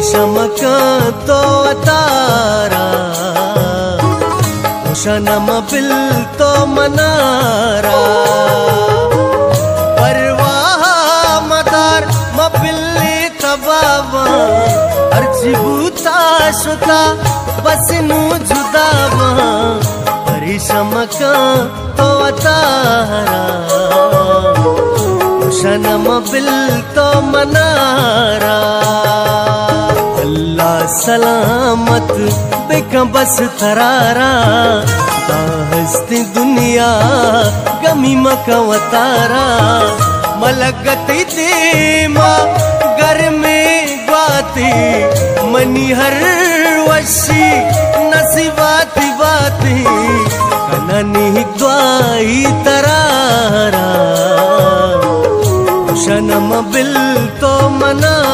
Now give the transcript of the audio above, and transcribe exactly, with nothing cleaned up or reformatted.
परिशमक तो अतारा शनम बिल तो मनारा परवाह मदार मबिल्ली तबावा अर्जिबूता शुता बसनु जुदावा परिशमक तो अतारा शनम बिल तो मनारा अल्लाह सलामत बेका बस थरारा हस्ती दुनिया गमी मकवतारा मलगती देमा घर में बाती मनी हर वशी नसीबाती बाती कननी द्वाई तरारा शनम बिल तो मना